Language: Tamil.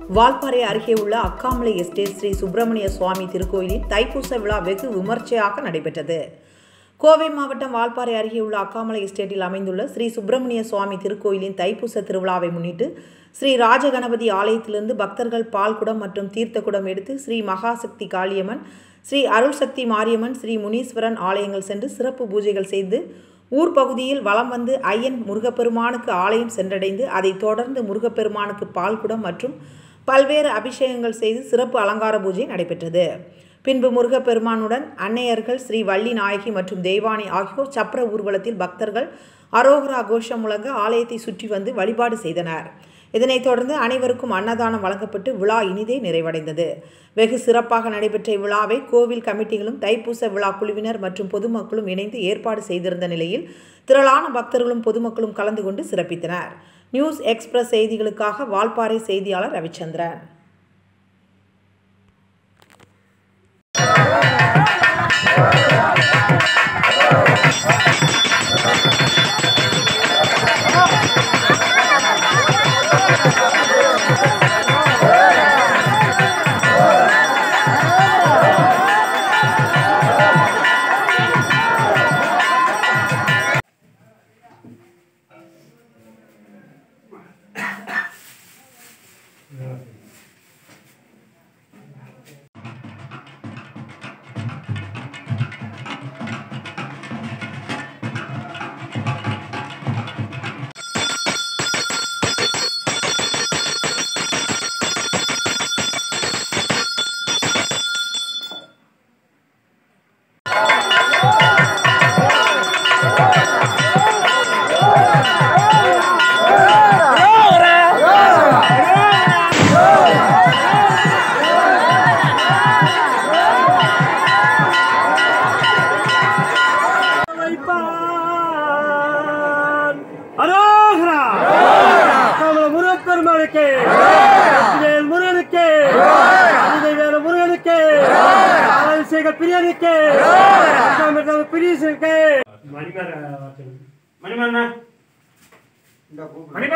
வால்பாறை அருகே உள்ள அக்காமலை எஸ்டேட் ஸ்ரீ சுப்பிரமணிய சுவாமி திருக்கோயிலில் தைப்பூச விழா வெகு விமர்சையாக நடைபெற்றது. கோவை மாவட்டம் வால்பாறை அருகே உள்ள அக்காமலை எஸ்டேட்டில் அமைந்துள்ள ஸ்ரீ சுப்பிரமணிய சுவாமி திருக்கோயிலின் தைப்பூச திருவிழாவை முன்னிட்டு ஸ்ரீ ராஜகணபதி ஆலயத்திலிருந்து பக்தர்கள் பால்குடம் மற்றும் தீர்த்த குடம் எடுத்து ஸ்ரீ மகாசக்தி காளியம்மன், ஸ்ரீ அருள்சக்தி மாரியம்மன், ஸ்ரீ முனீஸ்வரன் ஆலயங்கள் சென்று சிறப்பு பூஜைகள் செய்து ஊர் பகுதியில் வலம் வந்து ஐயன் முருகப்பெருமானுக்கு ஆலயம் சென்றடைந்து அதைத் தொடர்ந்து முருகப்பெருமானுக்கு பால்குடம் மற்றும் பல்வேறு அபிஷேகங்கள் செய்து சிறப்பு அலங்கார பூஜை நடைபெற்றது. பின்பு முருகப்பெருமானுடன் அன்னையர்கள் ஸ்ரீ வள்ளி நாயகி மற்றும் தெய்வானி ஆகியோர் சப்பர ஊர்வலத்தில் பக்தர்கள் அரோகரா கோஷம் முழங்க ஆலயத்தை சுற்றி வந்து வழிபாடு செய்தனர். இதனைத் தொடர்ந்து அனைவருக்கும் அன்னதானம் வழங்கப்பட்டு விழா இனிதே நிறைவடைந்தது. வெகு சிறப்பாக நடைபெற்ற இவ்விழாவை கோவில் கமிட்டிகளும் தைப்பூச விழா குழுவினர் மற்றும் பொதுமக்களும் இணைந்து ஏற்பாடு செய்திருந்த நிலையில் திரளான பக்தர்களும் பொதுமக்களும் கலந்து கொண்டு சிறப்பித்தனர். நியூஸ் எக்ஸ்பிரஸ் செய்திகளுக்காக வால்பாறை செய்தியாளர் ரவிச்சந்திரன். மணிமேன